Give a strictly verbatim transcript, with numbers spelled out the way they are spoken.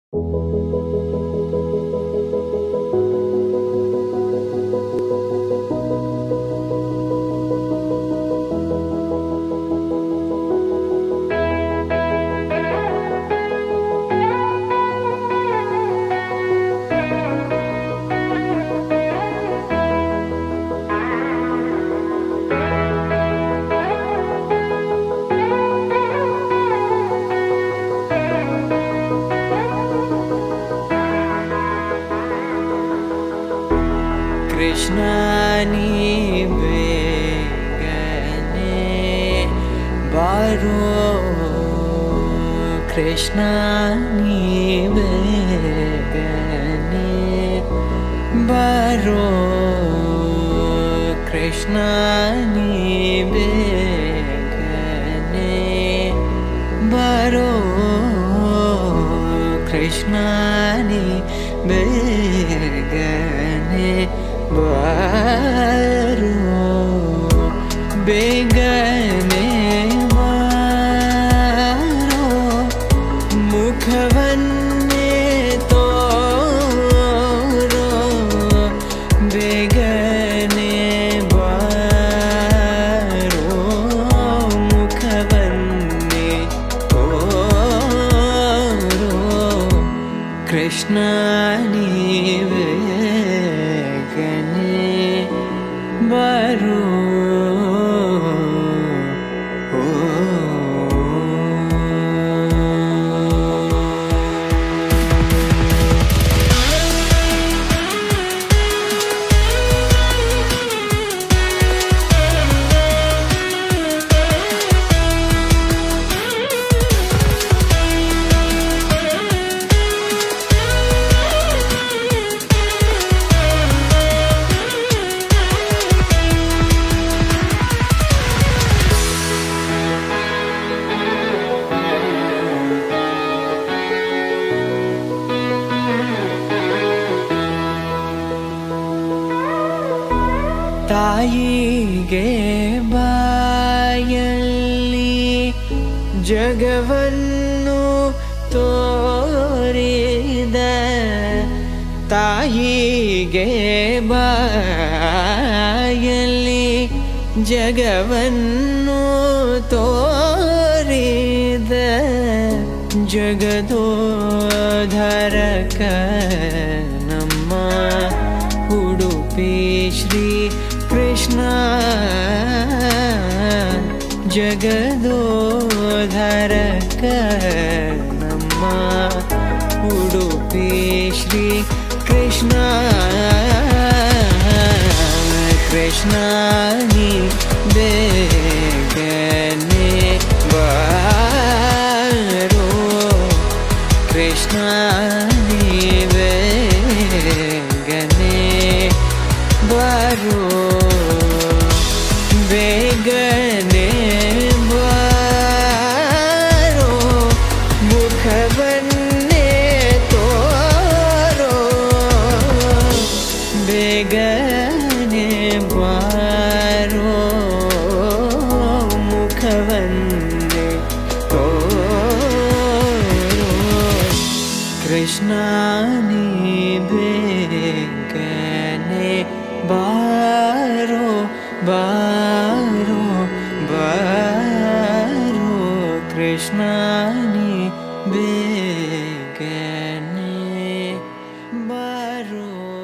कृष्णा नी बेगने बारो कृष्णा नी बेगने बारो कृष्णा नी बेगने बारो कृष्णा नी बेगने बारो बेगने बारो मुखवन्ने तोरो बेगने बारो मुखवन्ने तोरो कृष्णा नी बारो ತಾಯಿಗೆ ಬಾಯಲ್ಲಿ ಜಗವನ್ನು ತೋರಿದ ತಾಯಿಗೆ ಬಾಯಲ್ಲಿ ಜಗವನ್ನು ತೋರಿದ ಜಗದೋದ್ಧಾರಕ ನಮ್ಮ ಉಡುಪಿ ಶ್ರೀ कृष्ण जगदोद्धारक नम्म उडुपि श्री कृष्ण कृष्ण नी बेगने बारो कृष्ण नी बेगने बारो बेगने बारो मुखवन्ने तोरो बेगने बारो मुखवन्ने तोरो कृष्णा नी बेगने बारो बारो बारो कृष्णा नी बेगने बारो।